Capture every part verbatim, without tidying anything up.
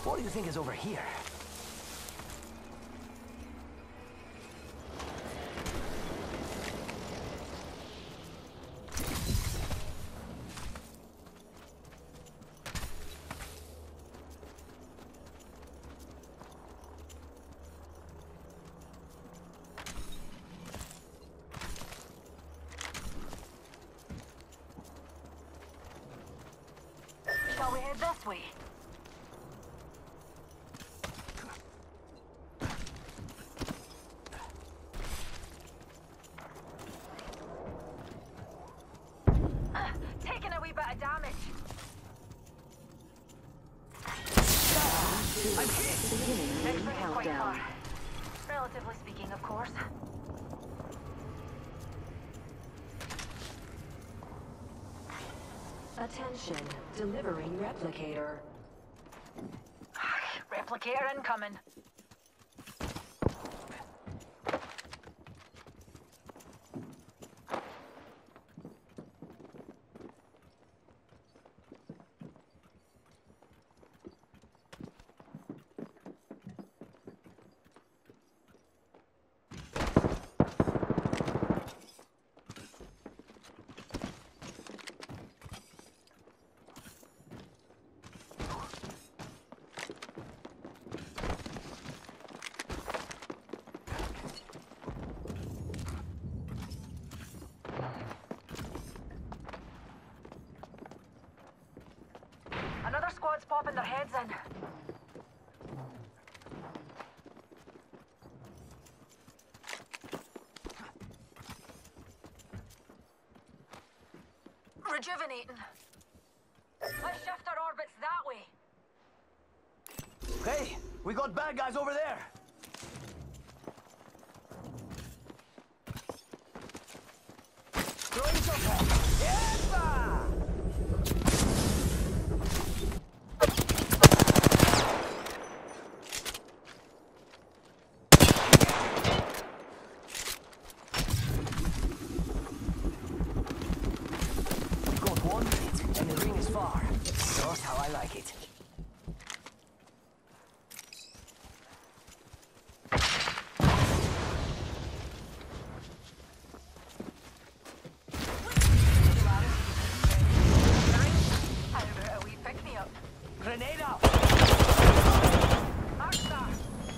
What do you think is over here? Shall we head this way? Uh, taking a wee bit of damage. I'm hit. Next ring is quite far. Relatively speaking, of course. Attention, delivering replicator. Replicator incoming. Another squad's popping their heads in. Rejuvenating. Let's shift our orbits that way. Hey, we got bad guys over there. Throwing some Epa! Just how I like it. How about a wee pick-me-up? Grenade out! Mark star.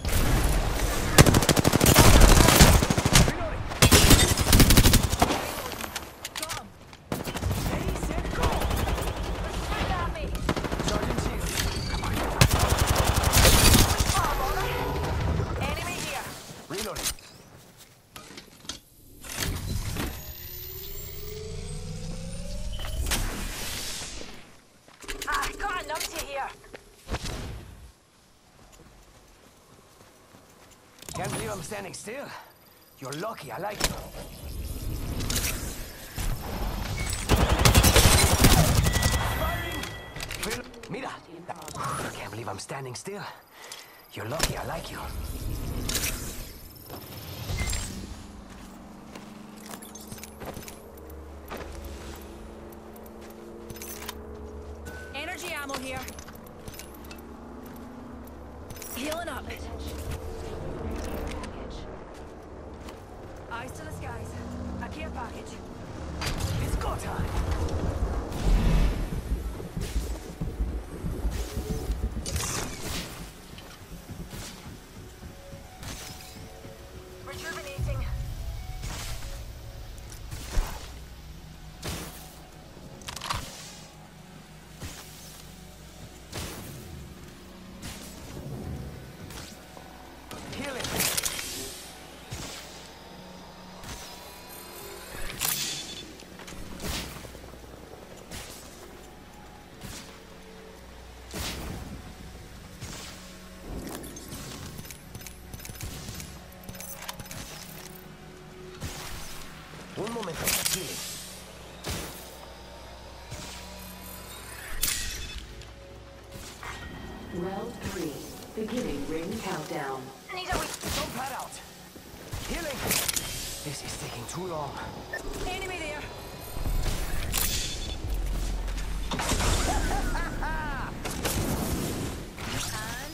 Reloading! Got him. Ready, set, go! Shoot at me. Sergeant Shield. Oh, enemy here. Reloading. Ah, got a numpty here. Can't believe I'm standing still. You're lucky, I like it. Firing! Rel- Mira! Can't believe I'm standing still. You're lucky, I like you. Energy ammo here. Healing up. Eyes to the skies. A care package. It's go time! Rejuvenating. Healing! Un momento, healing. Round three, beginning ring countdown. Need a wee Don't pad out! Healing! This is taking too long. enemy there. And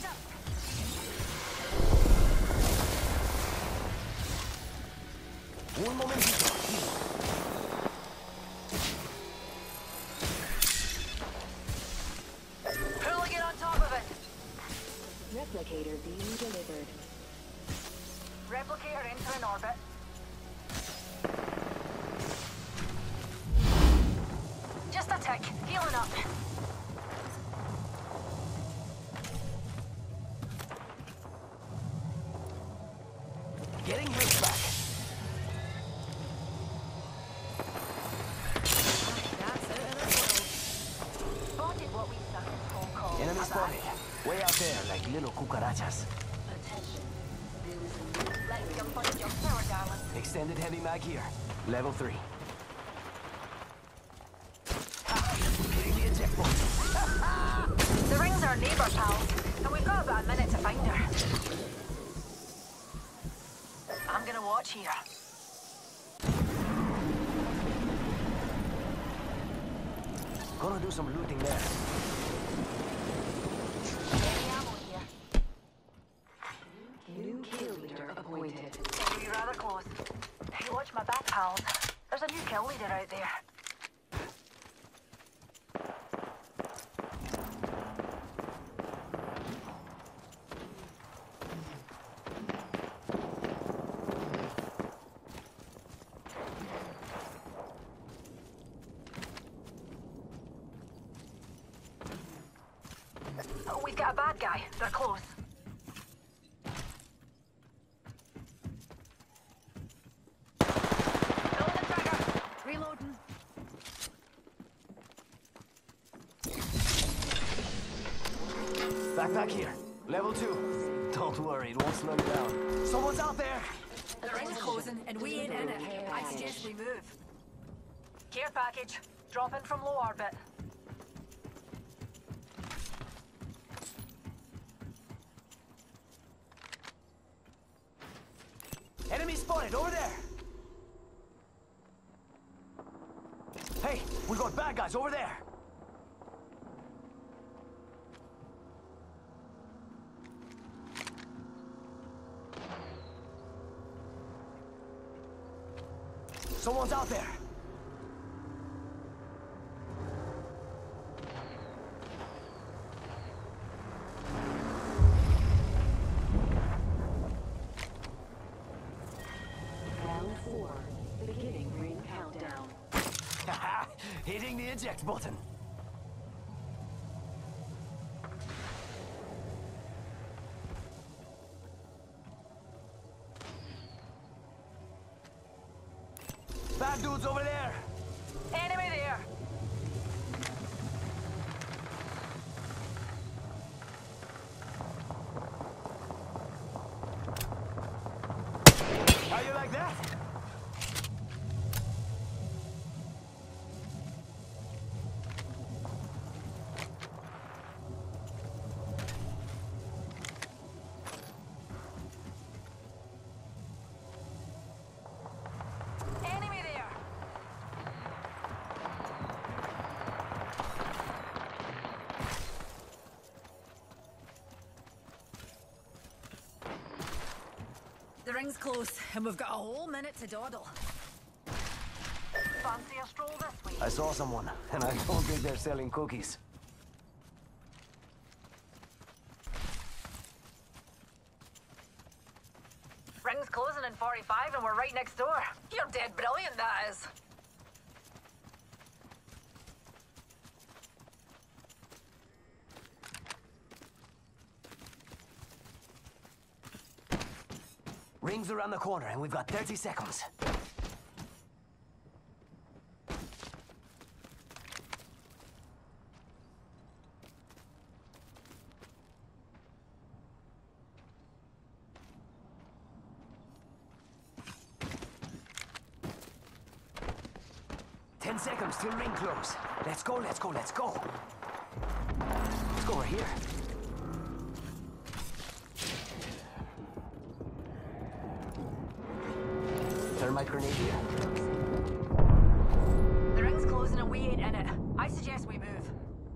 Replicator being delivered. Replicator entering orbit. Just a tick. Healing up. Getting hit back. That's it in the world. Spotted what we science call Enemy spotted. Way out there, like little cucarachas. Let's jump on the jump tower, darling. Extended heavy mag here. Level three. Hitting the eject button. The ring's our neighbour, pals, and we've got about a minute to find her. I'm gonna watch here. Gonna do some looting there. Any ammo here? New kill leader appointed. Maybe rather close. Hey, watch my back, pals. There's a new kill leader out there. Oh, we've got a bad guy. They're close. Pulling the trigger. Reloading. Backpack here. Level two. Don't worry, it won't slow you down. Someone's out there! The ring's closing, and we ain't in it. I suggest we move. Care package. Dropping from low orbit. Enemy spotted, over there! Hey, we got bad guys over there! Someone's out there! Round four. Beginning ring countdown. Haha, hitting the eject button. Bad dudes over there! Enemy there. How you like that? Enemy there. The ring's close, and we've got a whole minute to dawdle. Fancy a stroll this way? I saw someone, and I don't think they're selling cookies. Ring's closing in forty-five, and we're right next door. You're dead brilliant, that is. Ring's around the corner, and we've got thirty seconds. Ten seconds till ring close. Let's go, let's go, let's go. Let's go over here. Thermite grenade here. The ring's closing, and we ain't in it. I suggest we move.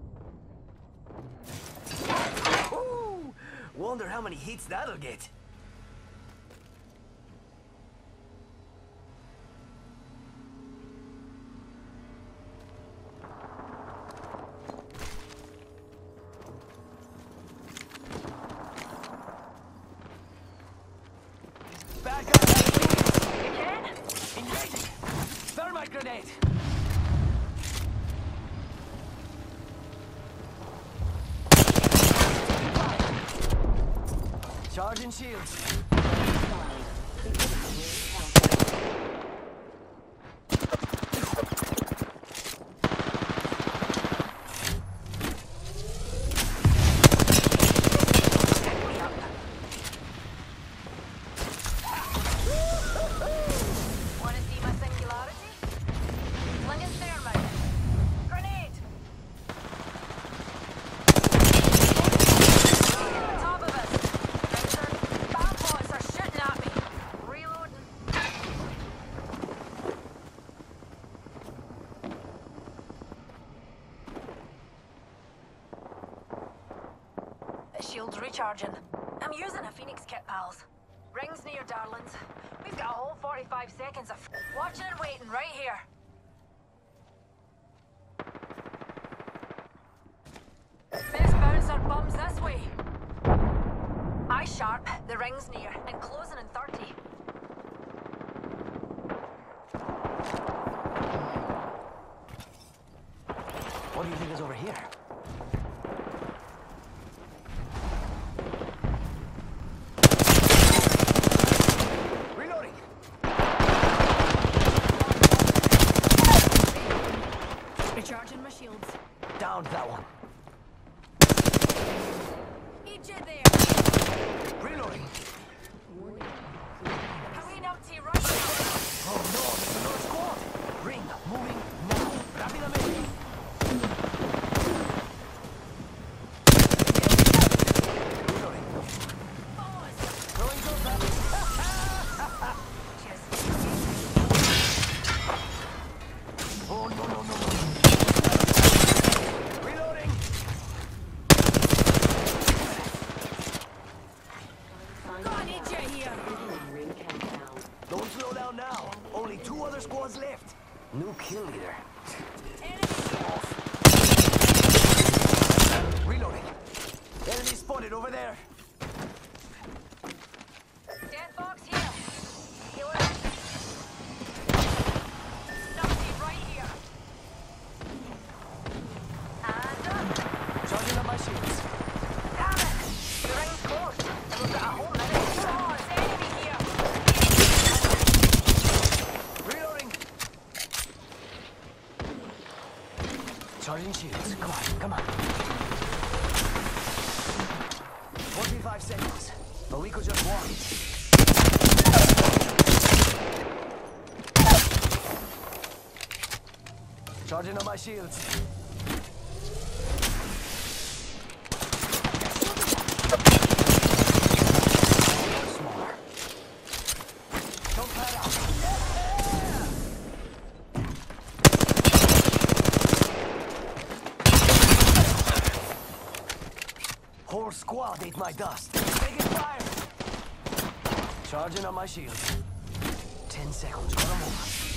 Ooh, wonder how many hits that'll get. Charging shields. Beginning ring countdown. Wanna see my singularity? Flinging thermite. Grenade! On top of us. Sensor. Bomb bots are shooting at me. Reloading. The shield's recharging. I'm using a Phoenix kit, pals. Rings near, darlings. We've got a whole forty-five seconds of watching and waiting right here. Best bouncer bums this way. Eye sharp, the ring's near, and closing in thirty. What do you think is over here? Reloading. Recharging my shields. Downed that one. Eat you there. Reloading. Hurry up to right now. Oh no, there's another squad. Ring, moving now. Rápidamente. Reloading. Boys. Throwing those back. Cheers. Oh no no no no. Reloading. God, eat you here. Beginning ring countdown. Don't slow down now. Only two other squads left. New kill leader. Enemy Off. Reloading. Enemy spotted over there. dead box here. Healer. Numpty right here. And up. Charging up my shields. Damn it! The ring's closed, and we've got a whole minute. Oh, it's enemy here. Reloading. Charging shields. Come on, come on. forty-five seconds. But we could just walk. Charging up my shields. Smaller. Don't pad out. Whole squad ate my dust. Taking fire. Charging on my shields. Ten seconds. Gotta move.